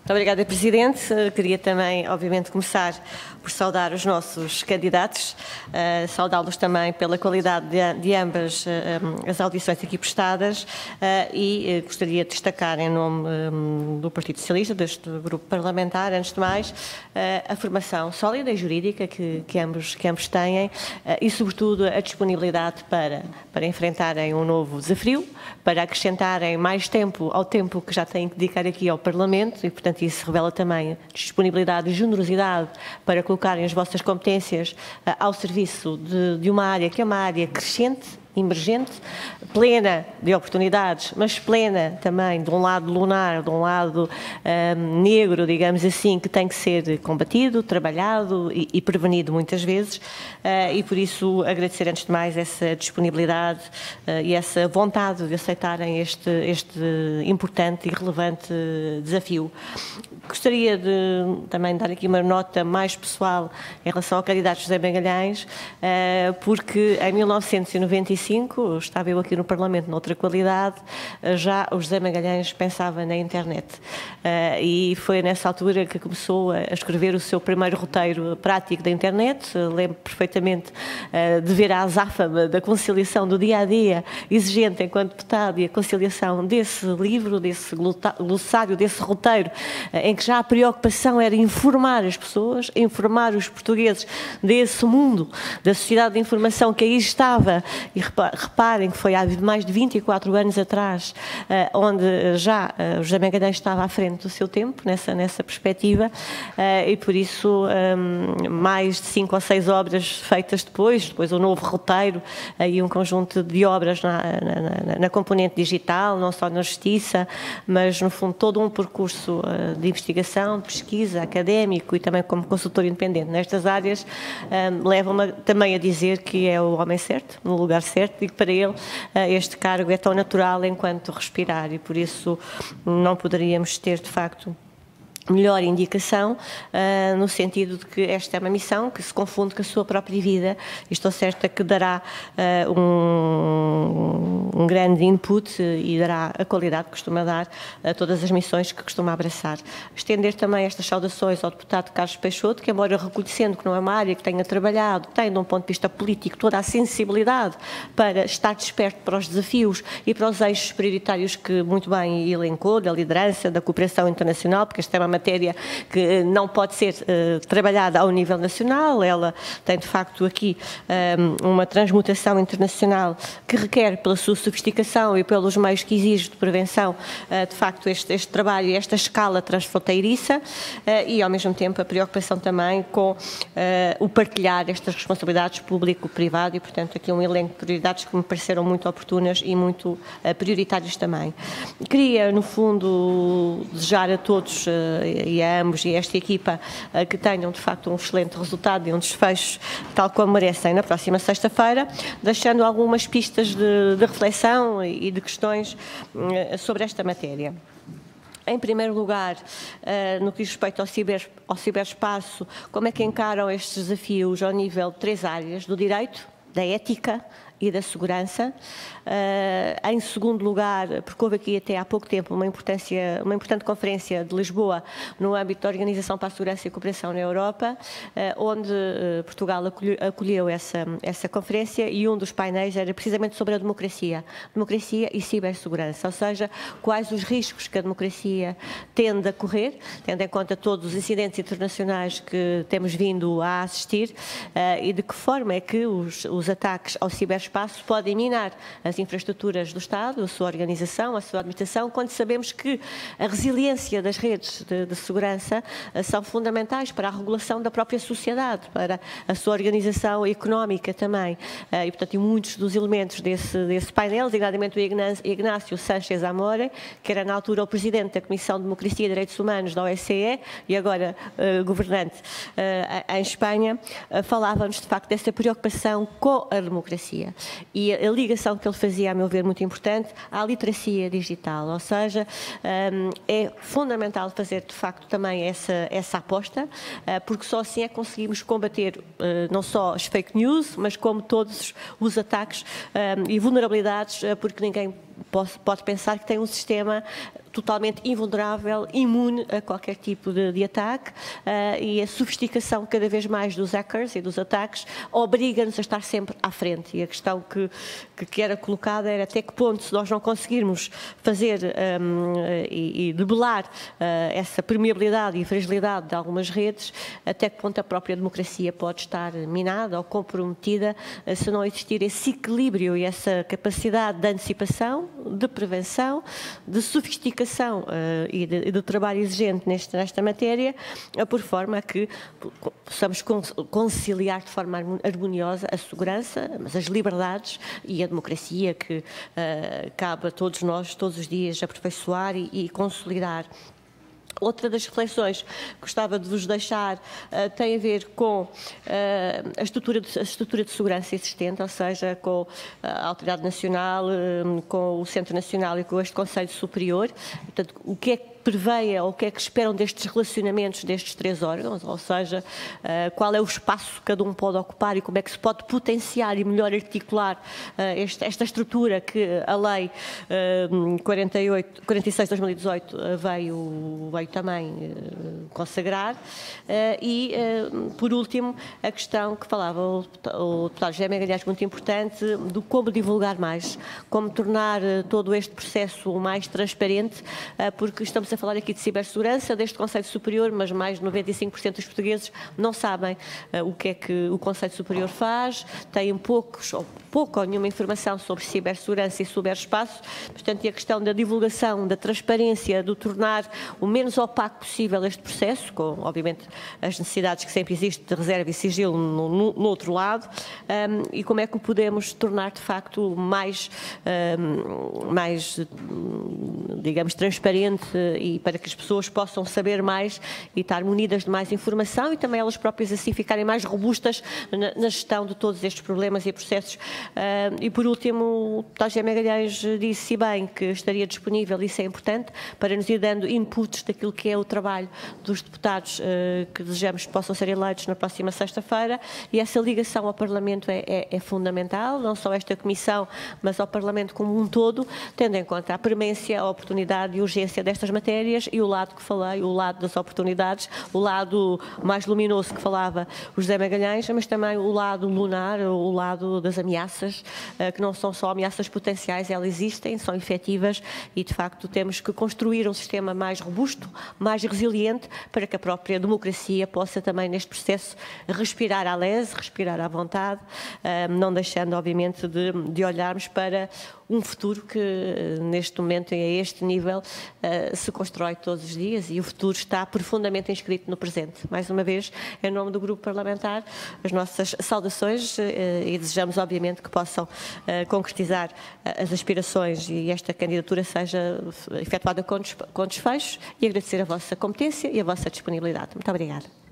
Muito obrigada, Presidente. Queria também, obviamente, começar por saudar os nossos candidatos, saudá-los também pela qualidade de ambas as audições aqui prestadas e gostaria de destacar, em nome do Partido Socialista, deste grupo parlamentar, antes de mais, a formação sólida e jurídica que ambos têm e, sobretudo, a disponibilidade para enfrentarem um novo desafio, para acrescentarem mais tempo ao tempo que já têm que dedicar aqui ao Parlamento e, portanto, isso revela também disponibilidade e generosidade para colocarem as vossas competências ao serviço de uma área que é uma área crescente, emergente, plena de oportunidades, mas plena também de um lado lunar, de um lado negro, digamos assim, que tem que ser combatido, trabalhado e prevenido muitas vezes, e por isso agradecer antes de mais essa disponibilidade e essa vontade de aceitarem este importante e relevante desafio. Gostaria de também dar aqui uma nota mais pessoal em relação ao candidato José Magalhães, porque em 1995, estava eu aqui no Parlamento noutra qualidade, já o José Magalhães pensava na internet e foi nessa altura que começou a escrever o seu primeiro roteiro prático da internet. Lembro perfeitamente de ver a azáfama da conciliação do dia-a-dia exigente enquanto deputado e a conciliação desse livro, desse glossário, desse roteiro, em que já a preocupação era informar as pessoas, informar os portugueses desse mundo, da sociedade de informação que aí estava. E reparem que foi há mais de 24 anos atrás, onde já o José Magalhães estava à frente do seu tempo, nessa perspectiva, e por isso mais de 5 ou 6 obras feitas depois o novo roteiro e um conjunto de obras na componente digital, não só na justiça, mas no fundo todo um percurso de investigação, de pesquisa, académico e também como consultor independente nestas áreas, levam-me também a dizer que é o homem certo, no lugar certo, e que para ele este cargo é tão natural enquanto respirar e por isso não poderíamos ter de facto melhor indicação, no sentido de que esta é uma missão que se confunde com a sua própria vida e estou certa que dará um grande input e dará a qualidade que costuma dar a todas as missões que costuma abraçar. Estender também estas saudações ao deputado Carlos Peixoto, que embora reconhecendo que não é uma área que tenha trabalhado, tem de um ponto de vista político toda a sensibilidade para estar desperto para os desafios e para os eixos prioritários que muito bem elencou, da liderança, da cooperação internacional, porque esta é uma matéria que não pode ser trabalhada ao nível nacional, ela tem de facto aqui uma transmutação internacional que requer pela sua sofisticação e pelos meios que exige de prevenção, de facto este trabalho e esta escala transfronteiriça e ao mesmo tempo a preocupação também com o partilhar estas responsabilidades público-privado e portanto aqui um elenco de prioridades que me pareceram muito oportunas e muito prioritárias também. Queria no fundo desejar a todos e a ambos e a esta equipa que tenham de facto um excelente resultado e um desfecho tal como merecem na próxima sexta-feira, deixando algumas pistas de reflexão e de questões sobre esta matéria. Em primeiro lugar, no que diz respeito ao ciberespaço, como é que encaram estes desafios ao nível de 3 áreas, do direito, da ética e da segurança. Em segundo lugar, porque houve aqui até há pouco tempo uma importante conferência de Lisboa no âmbito da Organização para a Segurança e Cooperação na Europa, onde Portugal acolheu essa conferência e um dos painéis era precisamente sobre a democracia e cibersegurança, ou seja, quais os riscos que a democracia tende a correr, tendo em conta todos os incidentes internacionais que temos vindo a assistir e de que forma é que os ataques ao ciberespaço podem minar as infraestruturas do Estado, a sua organização, a sua administração, quando sabemos que a resiliência das redes de segurança são fundamentais para a regulação da própria sociedade, para a sua organização económica também. E, portanto, muitos dos elementos desse painel, designadamente o Ignácio Sánchez Amore, que era na altura o Presidente da Comissão de Democracia e Direitos Humanos da OSCE e agora governante em Espanha, falava-nos de facto dessa preocupação com a democracia. E a ligação que ele fazia, a meu ver, muito importante, à literacia digital, ou seja, é fundamental fazer de facto também essa aposta, porque só assim é que conseguimos combater não só as fake news, mas como todos os ataques e vulnerabilidades, porque ninguém pode pensar que tem um sistema totalmente invulnerável, imune a qualquer tipo de ataque, e a sofisticação cada vez mais dos hackers e dos ataques obriga-nos a estar sempre à frente. E a questão que era colocada era até que ponto, se nós não conseguirmos fazer e debelar essa permeabilidade e fragilidade de algumas redes, até que ponto a própria democracia pode estar minada ou comprometida se não existir esse equilíbrio e essa capacidade de antecipação, de prevenção, de sofisticação e de trabalho exigente nesta matéria, por forma a que possamos conciliar de forma harmoniosa a segurança, mas as liberdades e a democracia que cabe a todos nós, todos os dias, aperfeiçoar e consolidar. Outra das reflexões que gostava de vos deixar tem a ver com a estrutura de segurança existente, ou seja, com a Autoridade Nacional, com o Centro Nacional e com este Conselho Superior. Portanto, o que é que preveia ou o que é que esperam destes relacionamentos destes três órgãos, ou seja, qual é o espaço que cada um pode ocupar e como é que se pode potenciar e melhor articular esta estrutura que a Lei 46 de 2018 veio também consagrar. E, por último, a questão que falava o deputado José Magalhães, muito importante, do como divulgar mais, como tornar todo este processo mais transparente, porque estamos a falar aqui de cibersegurança, deste Conselho Superior, mas mais de 95% dos portugueses não sabem o que é que o Conselho Superior faz, têm pouca ou nenhuma informação sobre cibersegurança e ciberespaço. Portanto, e a questão da divulgação, da transparência, do tornar o menos opaco possível este processo, com, obviamente, as necessidades que sempre existem de reserva e sigilo no outro lado, e como é que o podemos tornar, de facto, mais, digamos, transparente e para que as pessoas possam saber mais e estar munidas de mais informação e também elas próprias assim ficarem mais robustas na gestão de todos estes problemas e processos. E por último, o deputado José Magalhães disse bem que estaria disponível, isso é importante, para nos ir dando inputs daquilo que é o trabalho dos deputados que desejamos que possam ser eleitos na próxima sexta-feira, e essa ligação ao Parlamento é fundamental, não só esta Comissão, mas ao Parlamento como um todo, tendo em conta a premência, a oportunidade e a urgência destas matérias e o lado que falei, o lado das oportunidades, o lado mais luminoso que falava o José Magalhães, mas também o lado lunar, o lado das ameaças, que não são só ameaças potenciais, elas existem, são efetivas e, de facto, temos que construir um sistema mais robusto, mais resiliente, para que a própria democracia possa também, neste processo, respirar à lese, respirar à vontade, não deixando, obviamente, de olharmos para um futuro que, neste momento e a este nível, se constrói todos os dias e o futuro está profundamente inscrito no presente. Mais uma vez, em nome do Grupo Parlamentar, as nossas saudações e desejamos, obviamente, que possam concretizar as aspirações e esta candidatura seja efetuada com desfecho, e agradecer a vossa competência e a vossa disponibilidade. Muito obrigada.